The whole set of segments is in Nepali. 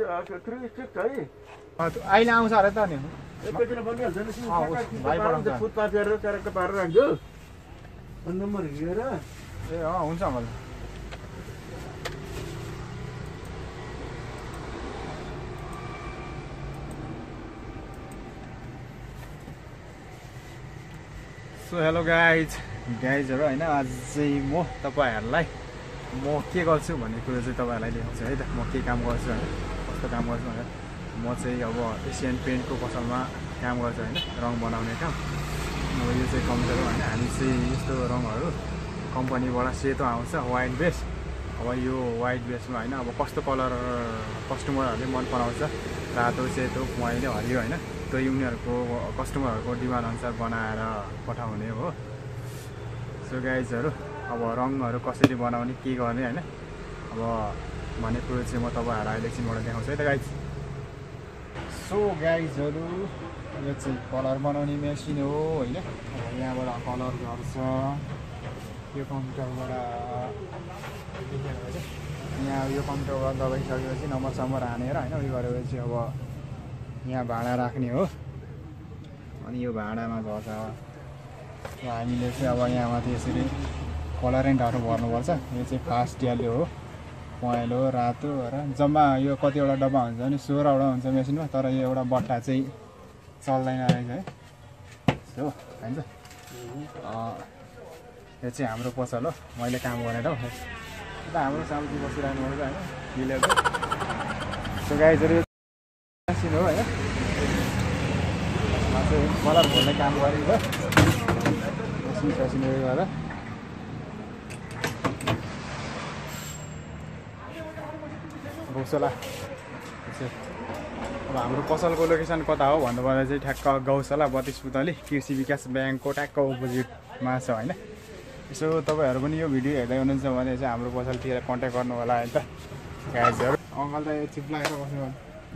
अहिले आउँछ अरे त नि एकैचोटि बनिहाल्छ नि फुटपाथ गरेर क्यारेक्टर पारेर राख्छु नम्बर हेरेर ए हुन्छ अङ्कल सो हेलो गाइजहरू होइन आज चाहिँ म तपाईँहरूलाई म के गर्छु भन्ने कुरो चाहिँ तपाईँहरूलाई देखाउँछु है त म के काम गर्छु होइन कस्तो काम गर्छु भनेर म चाहिँ अब एसियन पेन्टको पसलमा काम गर्छु होइन रङ बनाउने काम अब यो चाहिँ कम्प्युटर हो होइन हामी चाहिँ यस्तो रङहरू कम्पनीबाट सेतो आउँछ वाइट बेस अब यो वाइट बेसमा होइन अब कस्तो कलर कस्टमरहरूले मन पराउँछ रातो सेतो पहेँलो हरियो होइन त्यो उनीहरूको कस्टमरहरूको डिमान्ड अनुसार बनाएर पठाउने हो सो गाइजहरू अब रङहरू कसरी बनाउने के गर्ने होइन अब भन्ने कुरो चाहिँ म तपाईँहरूलाई अहिले एकछिनबाट देखाउँछु है त गाइज सो गाइजहरू यो चाहिँ कलर बनाउने मेसिन हो होइन यहाँबाट कलर गर्छ यो कम्प्युटरबाट यहाँ यो कम्प्युटरबाट दबाइसकेपछि नम्बर हानेर होइन उयो गरेपछि अब यहाँ भाडा राख्ने हो अनि यो भाडामा झर्छ हामीले चाहिँ अब यहाँ माथि यसरी कलरेन्टहरू भर्नुपर्छ यो चाहिँ फास्ट येलो हो पहेँलो रातो र जम्मा यो कतिवटा डब्बा हुन्छ भने 16वटा हुन्छ मेसिनमा तर यो एउटा बट्टा चाहिँ चल्दैन रहेछ है हो होइन यो चाहिँ हाम्रो पसल हो मैले काम गरेर हो त हाम्रो सामग्री बसिरहनु पर्छ होइन मिलेको सो गाइजहरू मेसिन हो होइन चाहिँ कलर भर्ने काम गरेको मेसिन उयो गरेर गौशाला अब हाम्रो पसलको लोकेसन कता हो भन्नुपर्दा चाहिँ ठ्याक्क गौशाला 32 पुतली कृषि विकास ब्याङ्कको ट्याक्क अपोजिटमा छ होइन यसो तपाईँहरू पनि यो भिडियो हेर्दै हुनुहुन्छ भने चाहिँ हाम्रो पसलतिर कन्ट्याक्ट गर्नु होला है त गाइजहरू अङ्कल त यो चिप लगाएर बस्नु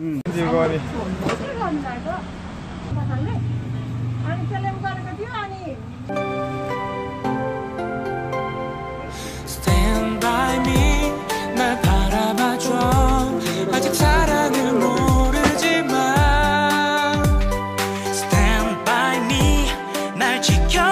Stand by me 날 바라봐줘 아직 사랑을 모르지만 Stand by me 날 지켜